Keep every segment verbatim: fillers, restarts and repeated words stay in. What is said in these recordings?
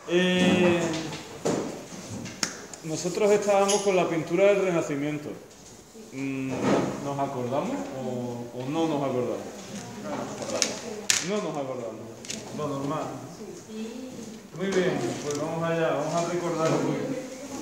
Eh, nosotros estábamos con la pintura del Renacimiento. ¿Nos acordamos o, o no nos acordamos? No nos acordamos. Lo normal. Muy bien, pues vamos allá, vamos a recordar hoy.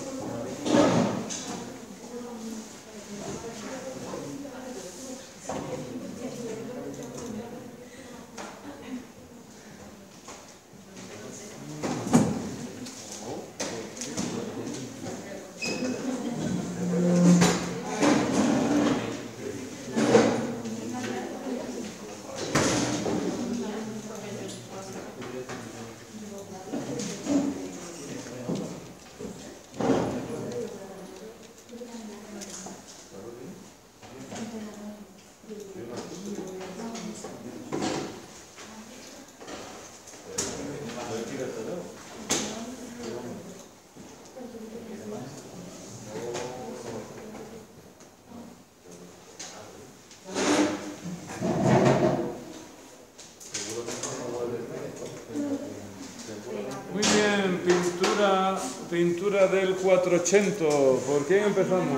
Muy bien, pintura, pintura del cuatrocientos. ¿Por quién empezamos?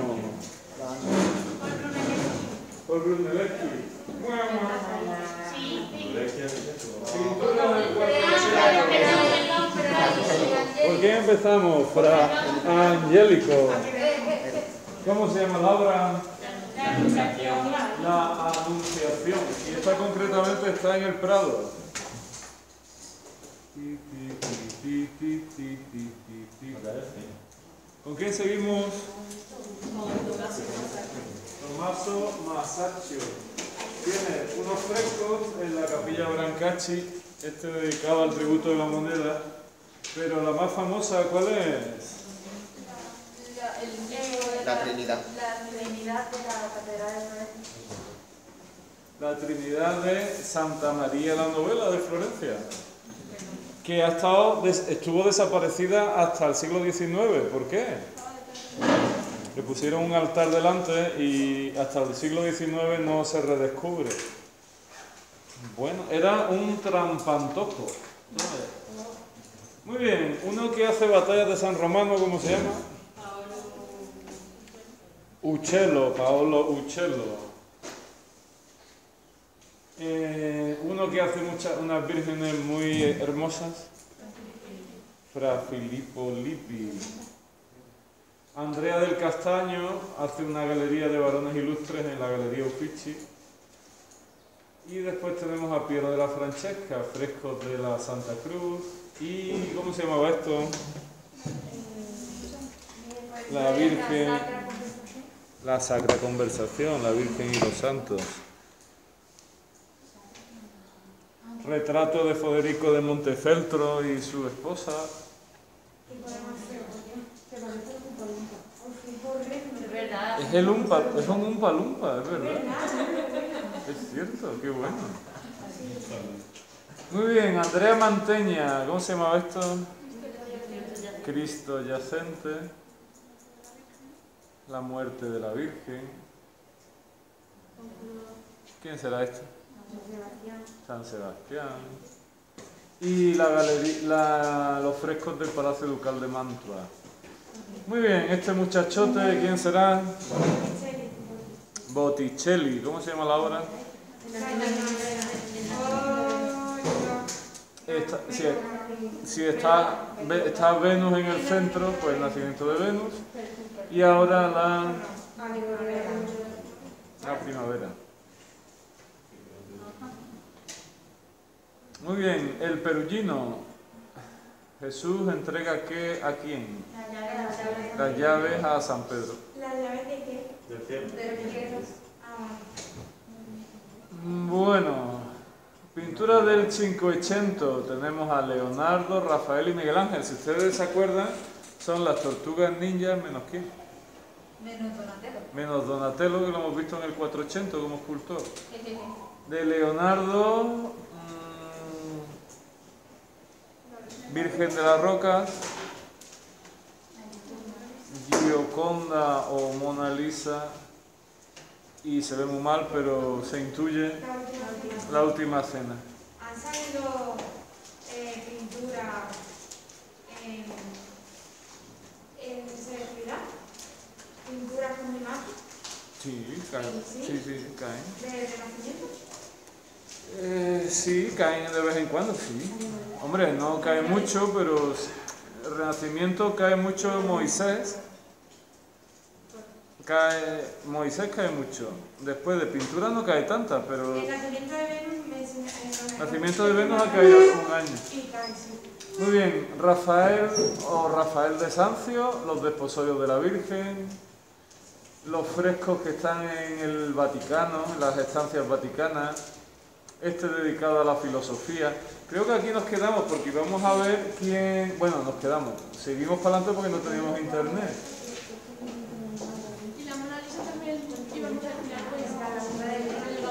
Por Brunelleschi. Pintura del cuatrocientos. ¿Por quién empezamos? Fra Angélico. ¿Cómo se llama la obra? La Anunciación. La Anunciación. Y esta concretamente está en el Prado. ¿Con quién seguimos? Tommaso Masaccio. Tiene unos frescos en la Capilla Brancacci, este dedicado al tributo de la moneda, pero la más famosa, ¿cuál es? La, el, La Trinidad. La Trinidad de la Catedral de Florencia. La Trinidad de Santa María la Novella de Florencia, que ha estado, estuvo desaparecida hasta el siglo diecinueve. ¿Por qué? Le pusieron un altar delante y hasta el siglo diecinueve no se redescubre. Bueno, era un trampantojo. Muy bien, uno que hace batallas de San Romano, ¿cómo se llama? Uccello, Paolo Uccello. Eh, uno que hace muchas, unas vírgenes muy hermosas, Fra Filippo Lippi. Andrea del Castaño hace una galería de varones ilustres en la Galería Uffizi. Y después tenemos a Piero de la Francesca, frescos de la Santa Cruz. ¿Y cómo se llamaba esto? La Virgen, la Sacra Conversación, la Virgen y los Santos. Retrato de Federico de Montefeltro y su esposa. Es verdad. Es, el umpa, es un Umpa Lumpa, es verdad. Es cierto, qué bueno. Muy bien, Andrea Mantegna, ¿cómo se llamaba esto? Cristo yacente. La muerte de la Virgen. ¿Quién será esto? San Sebastián. Y la galería, la, los frescos del Palacio Ducal de Mantua. Muy bien, este muchachote, ¿quién será? Botticelli. ¿Cómo se llama la obra? Esta, si, si está, está Venus en el centro, pues el nacimiento de Venus. Y ahora la, la primavera. Muy bien, el Perugino. Jesús entrega ¿qué a quién? Las llaves a San Pedro. ¿Las llaves de qué? Del cielo. De los cielos. Ah, Bueno, pintura del Cinquecento. Tenemos a Leonardo, Rafael y Miguel Ángel. Si ustedes se acuerdan, son las tortugas ninjas menos quién. menos Donatello. Menos Donatello, que lo hemos visto en el cuatrocientos como escultor. De Leonardo, mmm, Virgen de las Rocas, Gioconda o Mona Lisa, y se ve muy mal, pero se intuye la última cena. Han salido eh, pinturas eh, eh, se refiere pinturas con imagen Sí, caen. Sí. Sí, sí, caen. de Renacimiento. Eh, sí, caen de vez en cuando, sí. Hombre, no cae mucho, pero el Renacimiento cae mucho Moisés. Cae, Moisés cae mucho. Después de pintura no cae tanta, pero El nacimiento de Venus me el nacimiento de Venus ha caído un año. Y cae, sí. Muy bien, Rafael o Rafael de Sancio, los desposorios de la Virgen, los frescos que están en el Vaticano, en las estancias vaticanas, este dedicado a la filosofía. Creo que aquí nos quedamos porque vamos a ver quién... Bueno, nos quedamos. Seguimos para adelante porque no tenemos internet. Y la Mona Lisa también íbamos a tirar pues a la obra de Leonardo da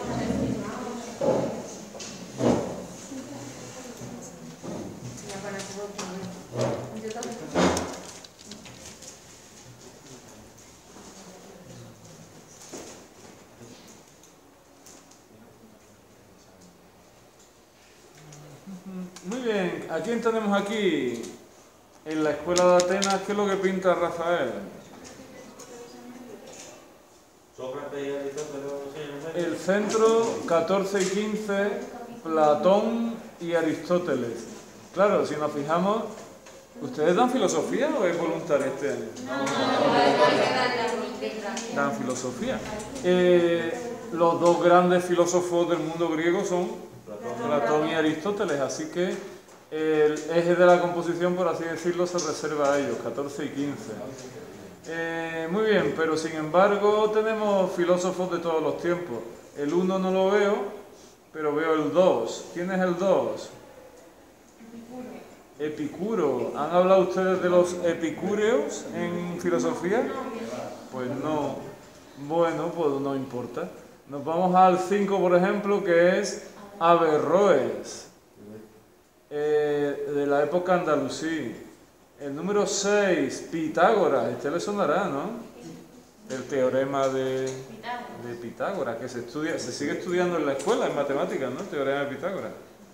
Muy bien, ¿a quién tenemos aquí? En la escuela de Atenas, ¿qué es lo que pinta Rafael? Sócrates y Aristóteles, no sé. El centro, catorce y quince, Platón y Aristóteles. Claro, si nos fijamos, ¿ustedes dan filosofía o es voluntario este año? Dan filosofía. Eh, los dos grandes filósofos del mundo griego son Platón y Aristóteles, así que el eje de la composición, por así decirlo, se reserva a ellos, catorce y quince. Eh, muy bien, pero sin embargo tenemos filósofos de todos los tiempos. El uno no lo veo, pero veo el dos. ¿Quién es el dos? Epicuro. ¿Han hablado ustedes de los epicúreos en filosofía? Pues no. Bueno, pues no importa. Nos vamos al cinco, por ejemplo, que es Averroes, eh, de la época andalusí. El número seis, Pitágoras. Este le sonará, ¿no? El teorema de, de Pitágoras, que se estudia, se sigue estudiando en la escuela, en matemáticas, ¿no? El teorema de Pitágoras.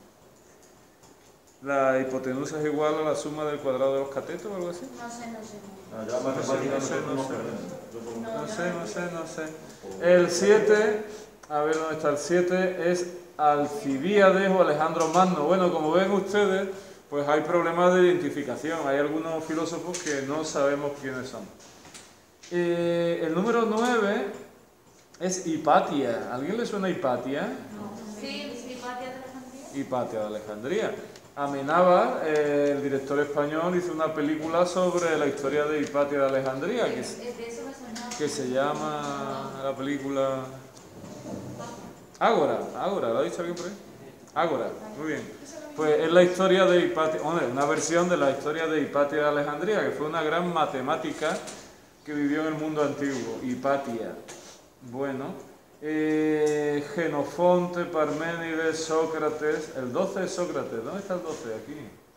La hipotenusa es igual a la suma del cuadrado de los catetos o algo así. No sé, no sé. Ah, ya matemáticas No sé, no no sé. sé. No sé, no sé, no sé. El siete, a ver dónde está el siete, es Alcibíades o Alejandro Magno. Bueno, como ven ustedes, pues hay problemas de identificación. Hay algunos filósofos que no sabemos quiénes son. Eh, el número nueve es Hipatia. ¿A alguien le suena Hipatia? Sí, sí, Hipatia de Alejandría. Hipatia de Alejandría. Amenábar, eh, el director español, hizo una película sobre la historia de Hipatia de Alejandría, que, es- De eso me suena. que se llama la película Ágora. Ágora, ¿lo ha dicho alguien por ahí? Ágora, muy bien. Pues es la historia de Hipatia, hombre, una versión de la historia de Hipatia de Alejandría, que fue una gran matemática que vivió en el mundo antiguo. Hipatia. Bueno. Eh, Genofonte, Parménides, Sócrates. El doce es Sócrates. ¿Dónde está el doce? Aquí.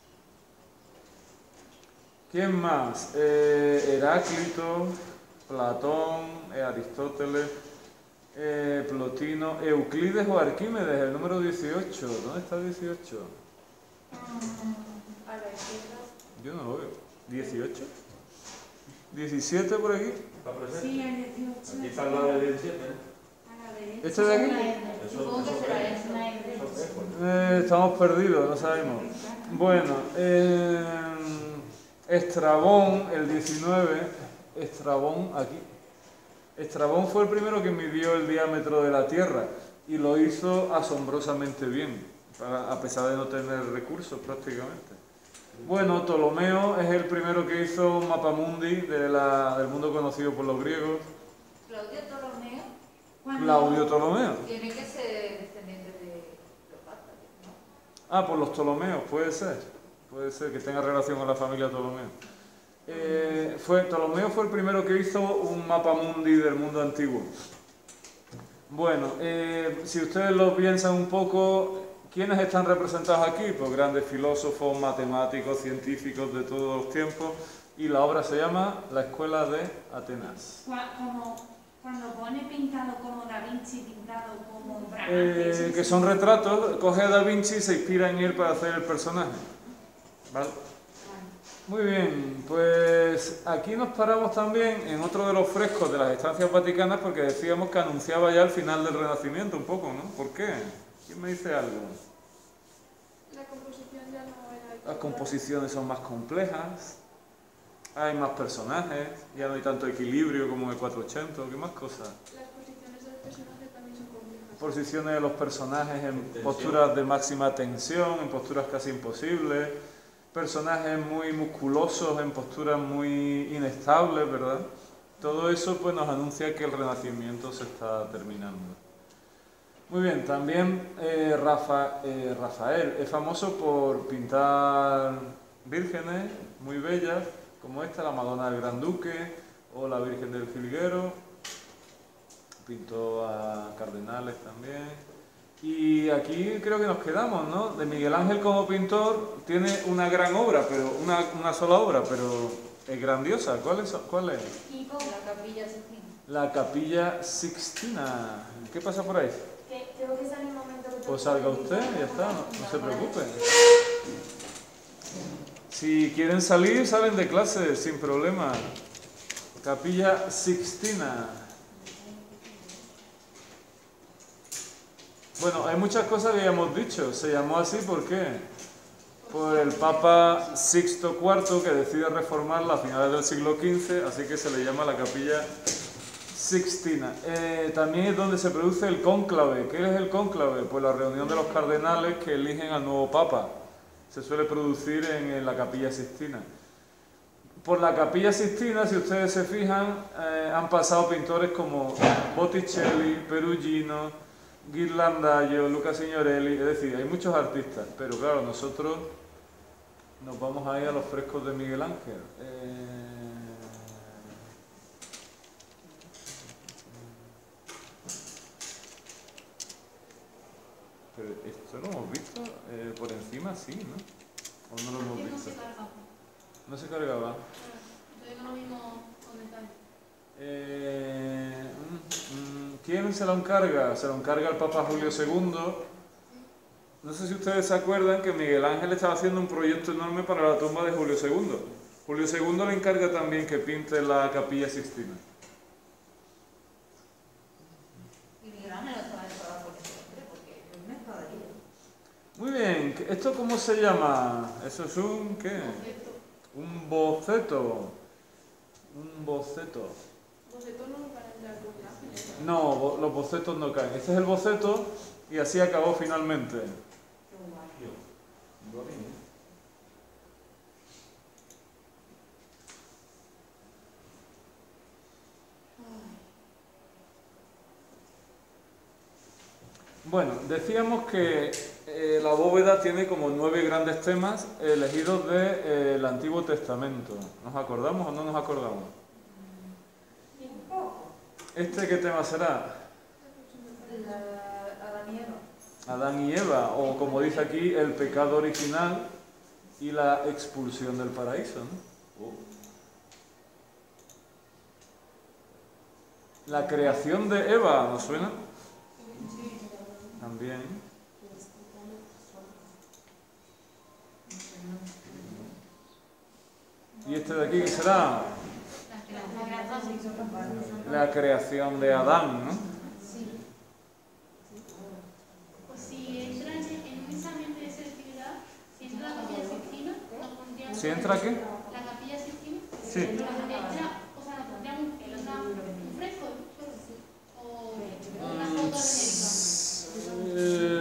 ¿Quién más? Eh, Heráclito, Platón, eh, Aristóteles, eh, Plotino, Euclides o Arquímedes, el número dieciocho. ¿Dónde está el dieciocho? A la izquierda. Yo no lo veo. ¿dieciocho? ¿diecisiete por aquí? ¿Está presente? Sí, el dieciocho. Aquí está la de diecisiete. A la derecha. ¿Este de aquí? Eso, Supongo que eso será es. eso. Una Eso es, pues. Eh, estamos perdidos, no sabemos. Bueno, eh, Estrabón, el diecinueve, Estrabón aquí. Estrabón fue el primero que midió el diámetro de la Tierra y lo hizo asombrosamente bien, para- a pesar de no tener recursos prácticamente. Bueno, Ptolomeo es el primero que hizo un mapamundi de la, del mundo conocido por los griegos. Claudio Ptolomeo. Claudio Ptolomeo. Tiene que ser descendiente de Cleopatra, ¿no? Ah, por los Ptolomeos, puede ser. Puede ser que tenga relación con la familia Ptolomeo. Eh, fue, Ptolomeo fue el primero que hizo un mapamundi del mundo antiguo. Bueno, eh, si ustedes lo piensan un poco, ¿quiénes están representados aquí? Pues grandes filósofos, matemáticos, científicos de todos los tiempos. Y la obra se llama La Escuela de Atenas. Cua- Como cuando pone pintado como Da Vinci, pintado como Brandt, Eh, eso que sí. son retratos, coge a Da Vinci y se inspira en él para hacer el personaje. ¿Vale? Muy bien, pues aquí nos paramos también en otro de los frescos de las estancias vaticanas porque decíamos que anunciaba ya el final del Renacimiento un poco, ¿no? ¿Por qué? ¿Quién me dice algo? La composición ya no era... Las composiciones son más complejas, hay más personajes, ya no hay tanto equilibrio como en el cuatrocientos ochenta, ¿qué más cosas? Las posiciones del personaje también son complejas. Posiciones de los personajes en posturas de máxima tensión, en posturas casi imposibles, personajes muy musculosos en posturas muy inestables, ¿verdad? Todo eso pues nos anuncia que el Renacimiento se está terminando. Muy bien, también eh, Rafa, eh, Rafael es famoso por pintar vírgenes muy bellas, como esta, la Madonna del Gran Duque o la Virgen del Jilguero. Pintó a cardenales también. Y aquí creo que nos quedamos, ¿no? De Miguel Ángel como pintor tiene una gran obra, pero una, una sola obra, pero es grandiosa. ¿Cuál es? ¿Cuál es? Y con la capilla Sixtina. La Capilla Sixtina. ¿Qué pasa por ahí? Que tengo que salir un momento. Que Pues salga usted, ya está, no, no se preocupe. Si quieren salir, salen de clase sin problema. Capilla Sixtina. Bueno, hay muchas cosas que ya hemos dicho. Se llamó así, ¿por qué? Por el Papa Sixto cuarto, que decide reformarla a finales del siglo quince, así que se le llama la Capilla Sixtina. Eh, también es donde se produce el cónclave. ¿Qué es el cónclave? Pues la reunión de los cardenales que eligen al nuevo Papa. Se suele producir en, en la Capilla Sixtina. Por la Capilla Sixtina, si ustedes se fijan, eh, han pasado pintores como Botticelli, Perugino, Ghirlandaio, Luca Signorelli, es decir, hay muchos artistas, pero claro, nosotros nos vamos a ir a los frescos de Miguel Ángel. Eh... Pero esto lo hemos visto eh, por encima, sí, ¿no? ¿O no lo hemos No visto? se carga. No se cargaba. Entonces no lo mismo con detalle. Eh, mm, mm, ¿Quién se lo encarga? Se lo encarga el Papa Julio segundo. No sé si ustedes se acuerdan que Miguel Ángel estaba haciendo un proyecto enorme para la tumba de Julio segundo. Julio segundo le encarga también que pinte la Capilla Sixtina. Y Miguel Ángel no estaba enfadado por ese hombre, porque es una espadachilla. Muy bien, ¿esto cómo se llama? ¿Eso es un qué? Un boceto. Un boceto. Bocetos no para entrar con imágenes. No, bo- los bocetos no caen. Este es el boceto y así acabó finalmente. Bueno, decíamos que eh, la bóveda tiene como nueve grandes temas elegidos del de, eh, Antiguo Testamento. ¿Nos acordamos o no nos acordamos? ¿Este qué tema será? La Adán y Eva. Adán y Eva, o como dice aquí, el pecado original y la expulsión del paraíso, ¿no? La creación de Eva, ¿nos suena? También. ¿Y este de aquí qué será? La creación de Adán, ¿no? Pues si entra en, en un examen de selectividad, si entra la Capilla Sixtina, nos pondríamos... ¿Si entra qué? La Capilla Sixtina. Sí. Entra, o sea, nos pondríamos el otra, un fresco, o una foto genérica.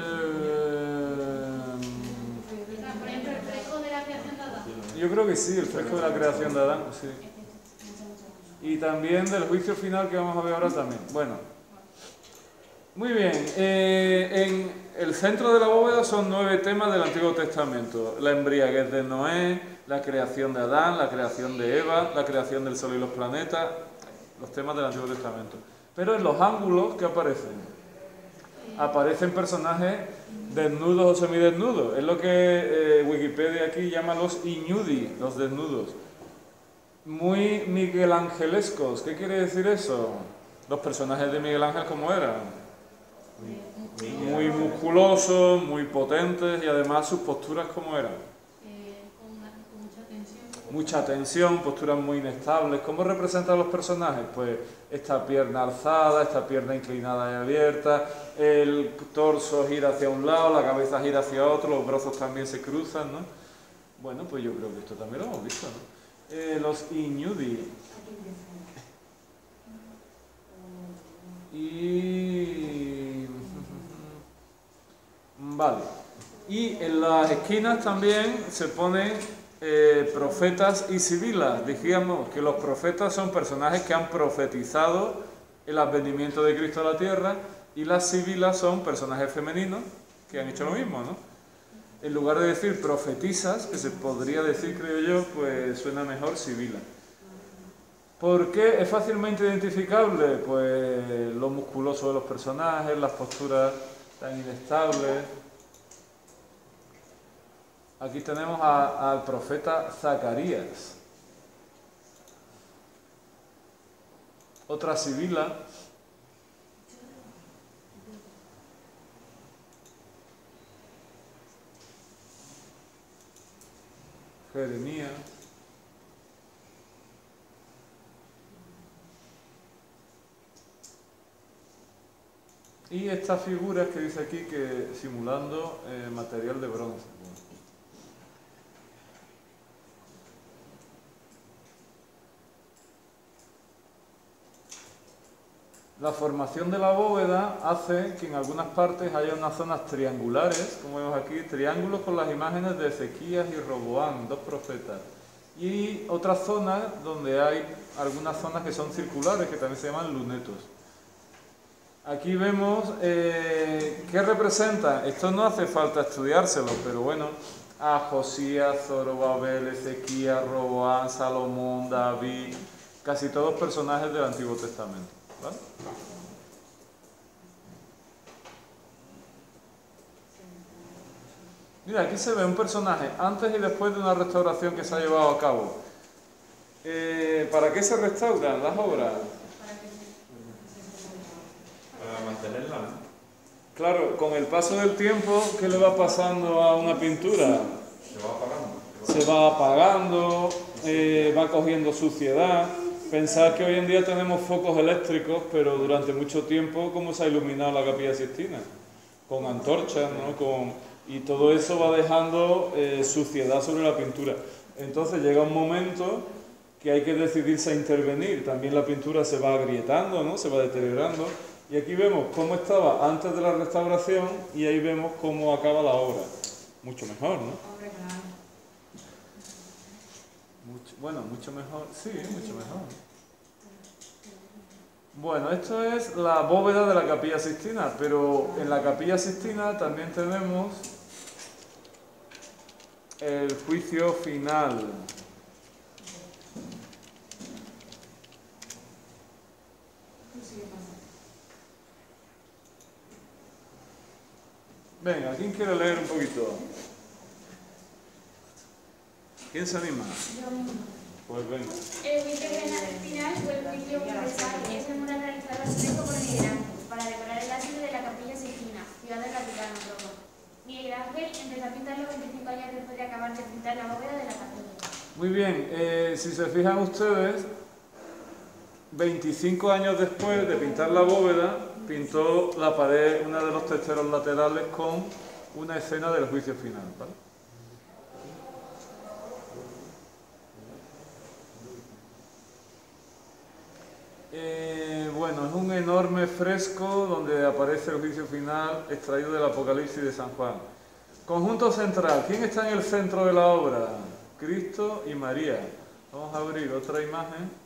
O sea, por ejemplo, el fresco de la creación de Adán. Yo creo que sí, el fresco de la creación de Adán, sí. Y también del juicio final que vamos a ver ahora también. Bueno, muy bien. Eh, en el centro de la bóveda son nueve temas del Antiguo Testamento. La embriaguez de Noé, la creación de Adán, la creación de Eva, la creación del sol y los planetas, los temas del Antiguo Testamento. Pero en los ángulos, ¿qué aparecen? Aparecen personajes desnudos o semidesnudos. Es lo que eh, Wikipedia aquí llama los iñudi, los desnudos. Muy miguelangelescos. ¿Qué quiere decir eso? Los personajes de Miguel Ángel, ¿cómo eran? Muy musculosos, muy potentes y además sus posturas, ¿cómo eran? Eh, con, una- con mucha tensión. mucha tensión, posturas muy inestables. ¿Cómo representan los personajes? Pues esta pierna alzada, esta pierna inclinada y abierta, el torso gira hacia un lado, la cabeza gira hacia otro, los brazos también se cruzan, ¿no? Bueno, pues yo creo que esto también lo hemos visto, ¿no? Eh, los Iñudi. Y... Vale. Y en las esquinas también se ponen eh, profetas y sibilas. Dijimos que los profetas son personajes que han profetizado el advenimiento de Cristo a la tierra, y las sibilas son personajes femeninos que han hecho lo mismo, ¿no? En lugar de decir profetisas, que se podría decir, creo yo, pues suena mejor sibila. ¿Por qué es fácilmente identificable? Pues lo musculoso de los personajes, las posturas tan inestables. Aquí tenemos a, al profeta Zacarías. Otra sibila. Jeremías. Y estas figuras que dice aquí que simulando eh, material de bronce. La formación de la bóveda hace que en algunas partes haya unas zonas triangulares, como vemos aquí, triángulos con las imágenes de Ezequías y Roboam, dos profetas. Y otras zonas donde hay algunas zonas que son circulares, que también se llaman lunetos. Aquí vemos eh, qué representa. Esto no hace falta estudiárselo, pero bueno, a Josías, Zorobabel, Ezequías, Roboam, Salomón, David, casi todos personajes del Antiguo Testamento. ¿Vale? Mira, aquí se ve un personaje antes y después de una restauración que se ha llevado a cabo. Eh, ¿Para qué se restauran las obras? Para mantenerla, ¿no? Claro, con el paso del tiempo, ¿qué le va pasando a una pintura? Se va apagando. Se va apagando, eh, va cogiendo suciedad. Pensad que hoy en día tenemos focos eléctricos, pero durante mucho tiempo, ¿cómo se ha iluminado la Capilla Sixtina? Con antorchas, ¿no? Con... Y todo eso va dejando eh, suciedad sobre la pintura. Entonces llega un momento que hay que decidirse a intervenir. También la pintura se va agrietando, ¿no? Se va deteriorando. Y aquí vemos cómo estaba antes de la restauración y ahí vemos cómo acaba la obra. Mucho mejor, ¿no? Mucho, bueno, mucho mejor. Sí, mucho mejor. Bueno, esto es la bóveda de la Capilla Sixtina, pero en la Capilla Sixtina también tenemos el juicio final. Venga, ¿quién quiere leer un poquito? ¿Quién se anima? Pues venga. El juicio final o el juicio universal es el mural realizado al fresco por Miguel Ángel para decorar el ábside de la Capilla Sixtina, ciudad del Vaticano, Roma. Miguel Ángel empezó a pintarlo veinticinco años después de acabar de pintar la bóveda de la capilla. Muy bien, eh, si se fijan ustedes, veinticinco años después de pintar la bóveda, pintó la pared, una de los testeros laterales, con una escena del juicio final, ¿vale? Eh, bueno, es un enorme fresco donde aparece el juicio final extraído del Apocalipsis de San Juan. Conjunto central. ¿Quién está en el centro de la obra? Cristo y María. Vamos a abrir otra imagen.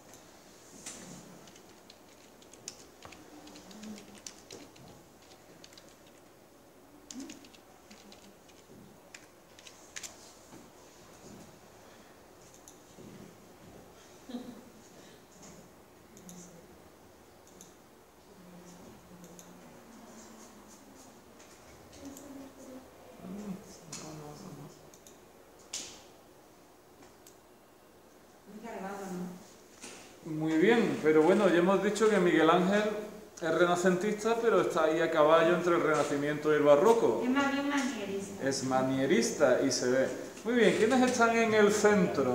Muy bien, pero bueno, ya hemos dicho que Miguel Ángel es renacentista, pero está ahí a caballo entre el Renacimiento y el Barroco. Es más bien manierista. Es manierista y se ve. Muy bien, ¿quiénes están en el centro?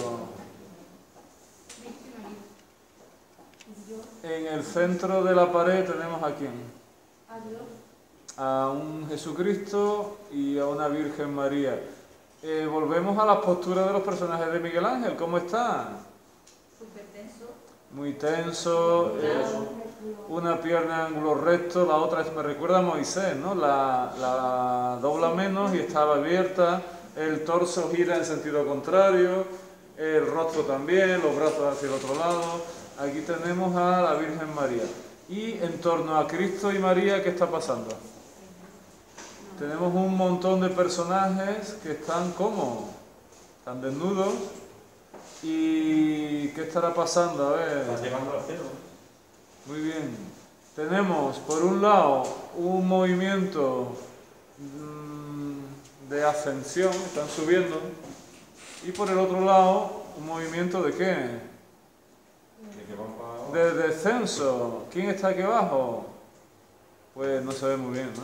En el centro de la pared tenemos a quién? A un Jesucristo y a una Virgen María. Eh, volvemos a las posturas de los personajes de Miguel Ángel. ¿Cómo están? Súper tenso. Muy tenso. Eh, una pierna en ángulo recto, la otra es, me recuerda a Moisés, ¿no? La, la dobla menos y estaba abierta. El torso gira en sentido contrario. El rostro también, los brazos hacia el otro lado. Aquí tenemos a la Virgen María. Y en torno a Cristo y María, ¿qué está pasando? Tenemos un montón de personajes que están como, están desnudos. ¿Y qué estará pasando? A ver. Están llegando al cielo. Muy bien. Tenemos, por un lado, un movimiento mmm, de ascensión, están subiendo. Y por el otro lado, un movimiento de qué? De descenso. ¿Quién está aquí abajo? Pues no se ve muy bien, ¿no?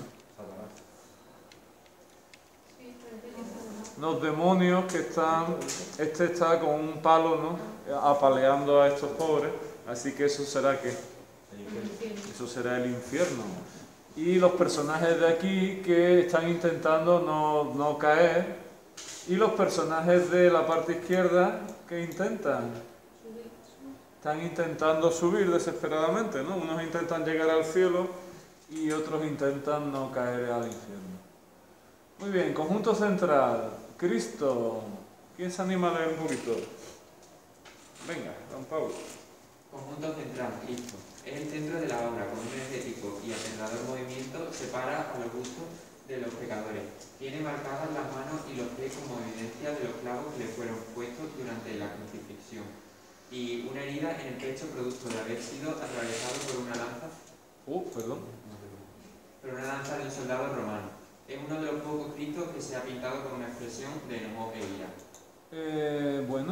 Los demonios que están... Este está con un palo, ¿no? Apaleando a estos pobres. Así que eso será ¿qué? Eso será el infierno. Y los personajes de aquí que están intentando no, no caer. Y los personajes de la parte izquierda que intentan... Están intentando subir desesperadamente, ¿no? Unos intentan llegar al cielo y otros intentan no caer al infierno. Muy bien, conjunto central. Cristo. ¿Quién se anima a leer un poquito? Venga, don Pablo. Conjunto central, Cristo. Es el centro de la obra, con un energético y aterrador movimiento, separa a los gustos de los pecadores. Tiene marcadas las manos y los pies como evidencia de los clavos que le fueron puestos durante la crucifixión. Y una herida en el pecho producto de haber sido atravesado por una lanza. Uh, perdón. Por una lanza de un soldado romano. Es uno de los pocos Cristos que se ha pintado con una expresión de enojo e ira. Eh, bueno.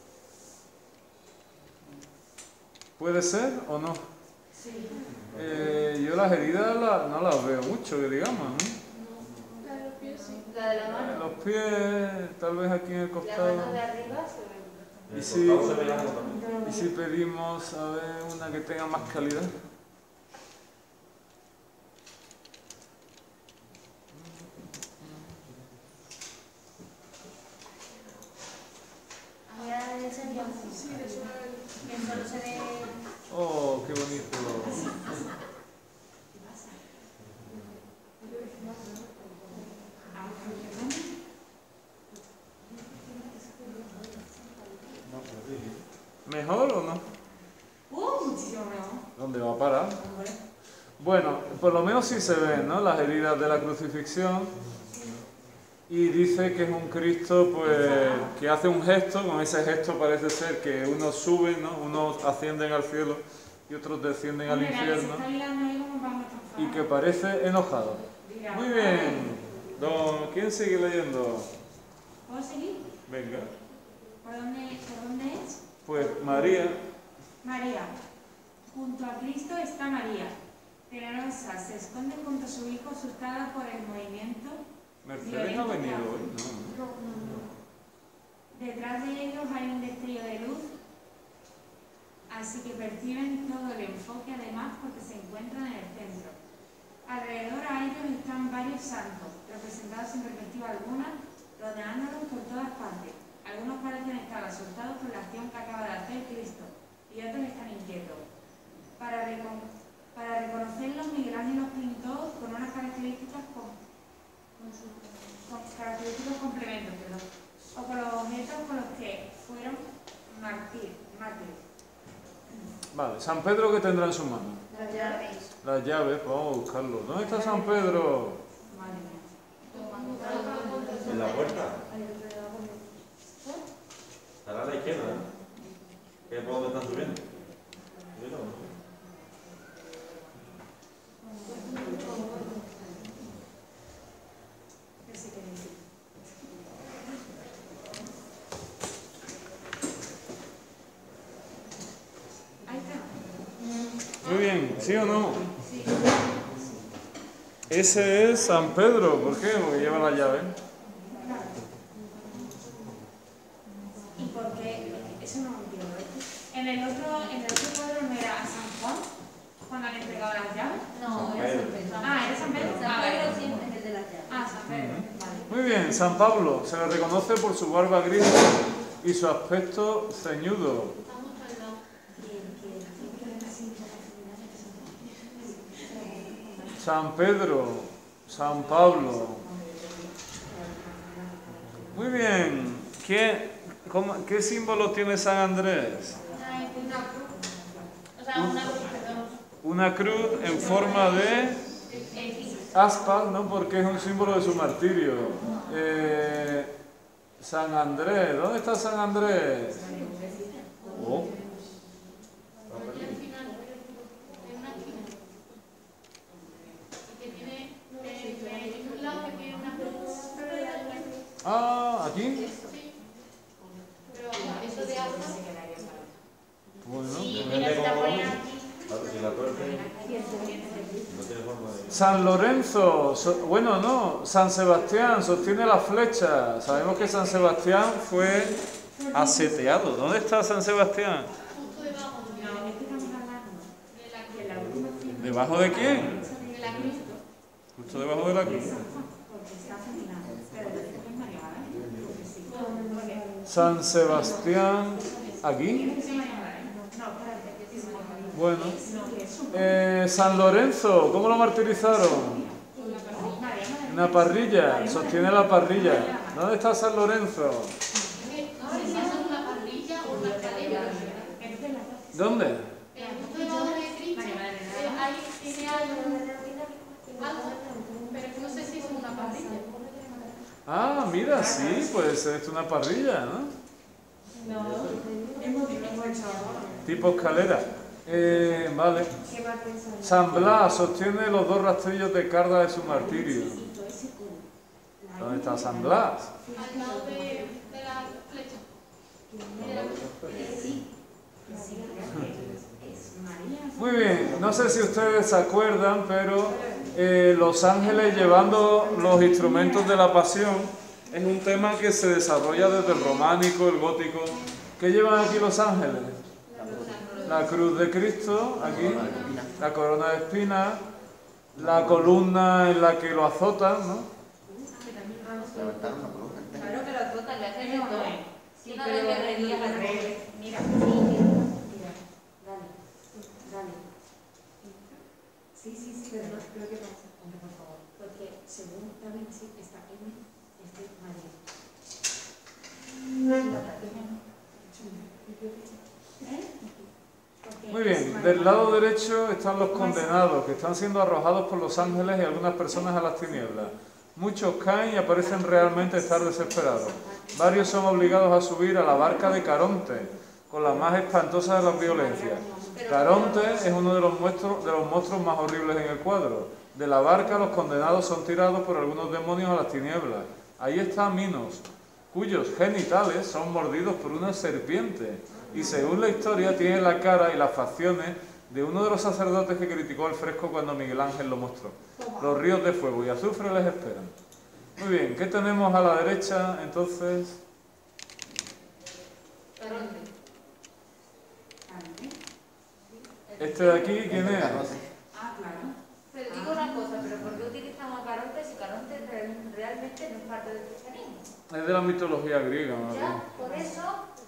¿Puede ser o no? Sí. Eh, yo las heridas la, no las veo mucho, que digamos, ¿no? La de los pies sí. La de la mano. Los pies, tal vez aquí en el La costado. mano de arriba se ve. ¿Y El si, costado se ve algo también. ¿Y si pedimos, a ver, una que tenga más calidad? Ahora de serio. Sí, de suave. Que solo se ve. Oh, qué bonito. ¿Mejor o no? Uh, muchísimo mejor. ¿Dónde va a parar? Bueno, por lo menos sí se ven, ¿no? Las heridas de la crucifixión. Y dice que es un Cristo, pues, que hace un gesto. Con ese gesto parece ser que unos suben, ¿no? Unos ascienden al cielo y otros descienden al infierno. Y que parece enojado. Muy bien. Don, ¿quién sigue leyendo? ¿Puedo seguir? Venga. ¿Por dónde, por dónde es? Pues María. María. Junto a Cristo está María. Temerosa, se esconde junto a su hijo asustada por el movimiento. Mercedes no ha venido hoy, ¿no? Detrás de ellos hay un destello de luz, así que perciben todo el enfoque además porque se encuentran en el centro. Alrededor a ellos están varios santos, representados sin perspectiva alguna, rodeándolos por todas partes. Algunos parecen estar asustados por la acción que acaba de hacer Cristo y otros están inquietos. Para, recon para reconocerlos, Miguel Ángel los pintó con unas características con, con, su, con característicos complementos, perdón, o con los objetos con los que fueron mártires. Vale, San Pedro, ¿qué tendrá en su mano? Las llaves. Las llaves, pues vamos a buscarlo. ¿Dónde está San Pedro? Madre mía. En la puerta. Estará a la izquierda, ¿no? ¿Qué es por dónde están subiendo? ¿Qué se quiere decir? Ahí está. Muy bien, ¿sí o no? Ese es San Pedro, ¿por qué? Porque lleva la llave. Eso no lo entiendo. En el otro, en el otro cuadro no era a San Juan, cuando han entregado las llaves. No, era San Pedro. Ah, era San Pedro. San Ah, Pedro vale. siempre es el de las llaves. Ah, San Pedro. Vale. Muy bien, San Pablo se le reconoce por su barba gris y su aspecto ceñudo. San Pedro, San Pablo. Muy bien. ¿Qué, cómo- qué símbolo tiene San Andrés? Una cruz. O sea, una cruz, perdón. Una cruz en forma de aspas, ¿no? Porque es un símbolo de su martirio. Eh, San Andrés, ¿dónde está San Andrés? Oh. Ah, ¿aquí? Bueno. Mira, si la ponen aquí. Claro, si la tuerce, no tiene forma de... San Lorenzo, so- bueno, no, San Sebastián sostiene la flecha. Sabemos que San Sebastián fue aseteado. ¿Dónde está San Sebastián? No, es que estamos hablando de la última firma. ¿Debajo de quién? De la cruz. Justo debajo de la cruz. Porque está feminado. Pero de que es María, ¿vale? Porque sí. Porque San Sebastián, ¿aquí? tiene que ser María, ¿vale? No, espérate, que es María. Bueno. No, que es un... Eh, San Lorenzo, ¿cómo lo martirizaron? María, Una parrilla, sostiene la parrilla. ¿Dónde está San Lorenzo? ¿Dónde? Ah, mira, sí, puede ser esto una parrilla, ¿no? Tipo escalera. Eh, vale. San Blas sostiene los dos rastrillos de carga de su martirio. ¿Dónde está San Blas? Al lado de, de la flecha. Muy bien, no sé si ustedes se acuerdan, pero eh, los ángeles llevando los instrumentos de la pasión es un tema que se desarrolla desde el románico, el gótico. ¿Qué llevan aquí los ángeles? La cruz de Cristo, aquí, la corona de espinas, la columna en la que lo azotan, ¿no? Claro que la tota le hacen de todo. Sí, Una pero de guerrería al al revés. revés. Mira, Mira, dale, dale. sí, sí, sí, pero, pero ¿qué pasa? Hombre, por favor, porque según Da Vinci está M, este María. ¿Eh? Muy bien, del lado derecho están los condenados, que están siendo arrojados por los ángeles y algunas personas a las tinieblas. Muchos caen y aparecen realmente estar desesperados. Varios son obligados a subir a la barca de Caronte, con la más espantosa de las violencias. Caronte es uno de los monstruos, de los monstruos más horribles en el cuadro. De la barca los condenados son tirados por algunos demonios a las tinieblas. Ahí está Minos, cuyos genitales son mordidos por una serpiente y según la historia tiene la cara y las facciones de uno de los sacerdotes que criticó el fresco cuando Miguel Ángel lo mostró. Los ríos de fuego y azufre les esperan. Muy bien, ¿qué tenemos a la derecha entonces? Este de aquí, ¿quién es? Ah, claro. Pero digo una cosa, ¿pero por qué utilizamos a Caronte si Caronte real- realmente no es parte del cristianismo? Es de la mitología griega, más bien. Ya, por eso...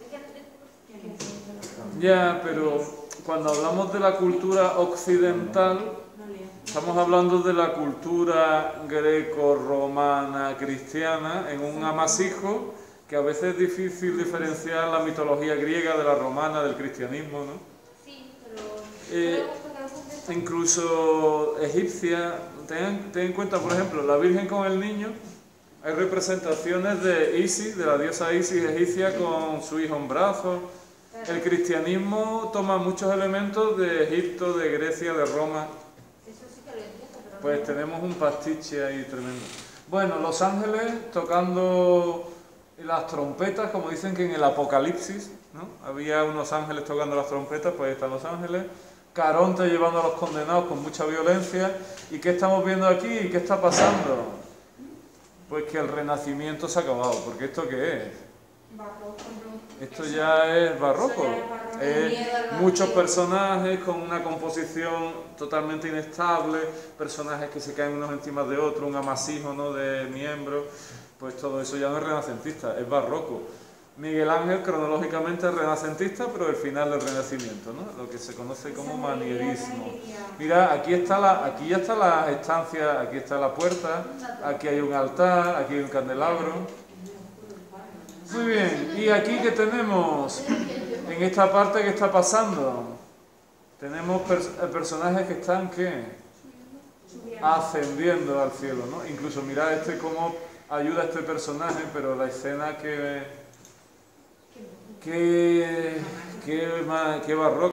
Ya, pero cuando hablamos de la cultura occidental, estamos hablando de la cultura greco-romana cristiana en un amasijo que a veces es difícil diferenciar la mitología griega de la romana, del cristianismo, ¿no? Sí, pero... Eh, incluso egipcia, ten, ten en cuenta, por ejemplo, la Virgen con el niño, hay representaciones de Isis, de la diosa Isis egipcia con su hijo en brazos. El cristianismo toma muchos elementos de Egipto, de Grecia, de Roma. Eso sí que lo entiendo, pero Pues no... tenemos un pastiche ahí tremendo. Bueno, los ángeles tocando las trompetas, como dicen que en el Apocalipsis, ¿no? Había unos ángeles tocando las trompetas, pues ahí están los ángeles. Caronte llevando a los condenados con mucha violencia. ¿Y qué estamos viendo aquí? ¿Qué está pasando? Pues que el renacimiento se ha acabado, porque ¿esto qué es? Va, por ejemplo, Esto ya es barroco. Eso ya es barroco. Es Miedo al muchos vacío. personajes con una composición totalmente inestable, personajes que se caen unos encima de otros, un amasijo, ¿no?, de miembros. Pues todo eso ya no es renacentista, es barroco. Miguel Ángel cronológicamente es renacentista, pero el final del Renacimiento, ¿no?, lo que se conoce como manierismo. Mira, aquí está la, aquí ya está la estancia, aquí está la puerta, aquí hay un altar, aquí hay un candelabro. Muy bien, y aquí que tenemos, en esta parte que está pasando, tenemos pers personajes que están, ¿qué?, ascendiendo al cielo, ¿no? Incluso mirad este cómo ayuda a este personaje, pero la escena que, que, que, que barroca.